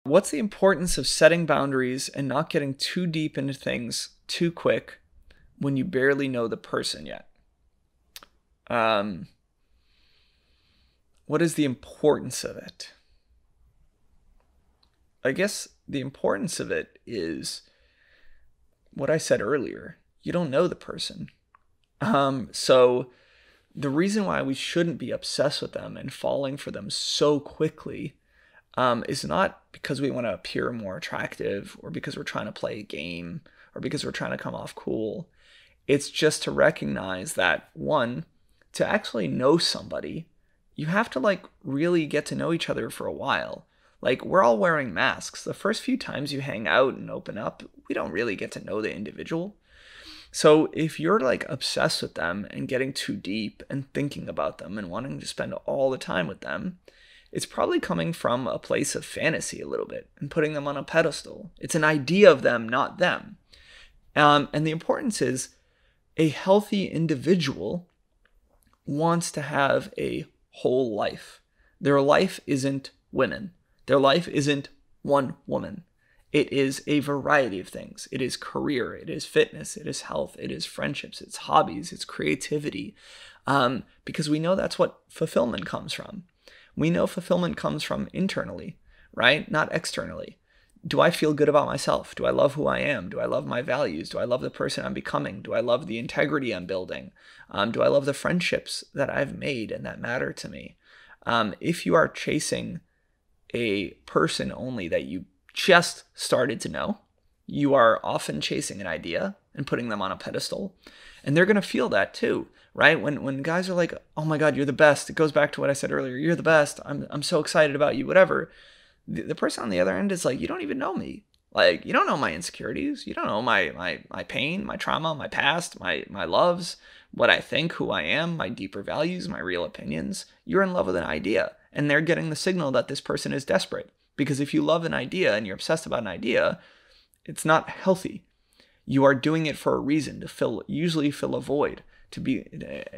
What's the importance of setting boundaries and not getting too deep into things too quick when you barely know the person yet? Um, what is the importance of it? I guess the importance of it is what I said earlier. You don't know the person. So the reason why we shouldn't be obsessed with them and falling for them so quickly is not because we want to appear more attractive or because we're trying to play a game or because we're trying to come off cool. It's just to recognize that, one, to actually know somebody, you have to really get to know each other for a while. Like, we're all wearing masks. The first few times you hang out and open up, we don't really get to know the individual. So if you're obsessed with them and getting too deep and thinking about them and wanting to spend all the time with them, it's probably coming from a place of fantasy a little bit and putting them on a pedestal. It's an idea of them, not them. And the importance is a healthy individual wants to have a whole life. Their life isn't women. Their life isn't one woman. It is a variety of things. It is career, it is fitness, it is health, it is friendships, it's hobbies, it's creativity. Because we know that's what fulfillment comes from. We know fulfillment comes from internally, right? Not externally. Do I feel good about myself? Do I love who I am? Do I love my values? Do I love the person I'm becoming? Do I love the integrity I'm building? Do I love the friendships that I've made and that matter to me? If you are chasing a person only that you just started to know, you are often chasing an idea and putting them on a pedestal. And they're going to feel that too, right? When guys are like, oh my God, you're the best. It goes back to what I said earlier. You're the best. I'm so excited about you, whatever. The person on the other end is like, you don't even know me. You don't know my insecurities. You don't know my pain, my trauma, my past, my loves, what I think, who I am, my deeper values, my real opinions. You're in love with an idea. And they're getting the signal that this person is desperate. Because if you love an idea and you're obsessed about an idea, it's not healthy. You are doing it for a reason, to usually fill a void, to be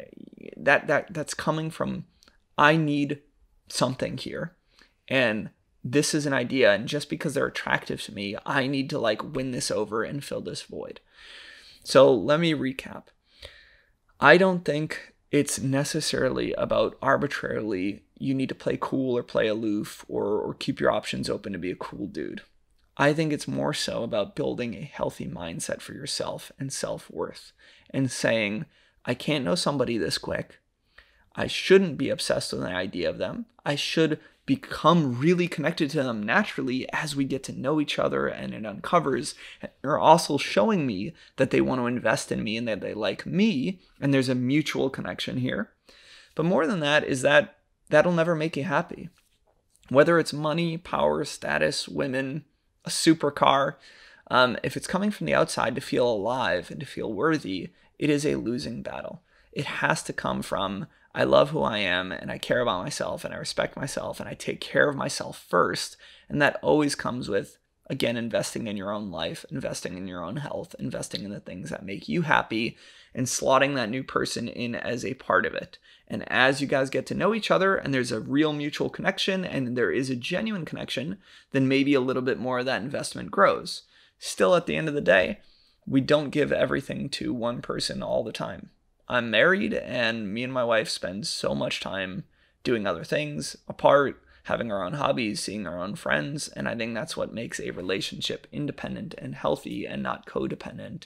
that's coming from, I need something here, and this is an idea, and just because they're attractive to me, I need to win this over and fill this void. So let me recap. I don't think it's necessarily about arbitrarily you need to play cool or play aloof or keep your options open to be a cool dude. I think it's more so about building a healthy mindset for yourself and self-worth and saying, I can't know somebody this quick. I shouldn't be obsessed with an idea of them. I should become really connected to them naturally as we get to know each other, and it uncovers, they're also showing me that they want to invest in me and that they like me, and there's a mutual connection here. But more than that is that'll never make you happy. Whether it's money, power, status, women, a supercar, if it's coming from the outside to feel alive and to feel worthy, it is a losing battle. It has to come from, I love who I am and I care about myself and I respect myself and I take care of myself first. And that always comes with, again, investing in your own life, investing in your own health, investing in the things that make you happy, and slotting that new person in as a part of it. And as you guys get to know each other and there's a real mutual connection and there is a genuine connection, then maybe a little bit more of that investment grows. Still, at the end of the day, we don't give everything to one person all the time. I'm married and me and my wife spend so much time doing other things apart, having our own hobbies, seeing our own friends, and I think that's what makes a relationship independent and healthy and not codependent.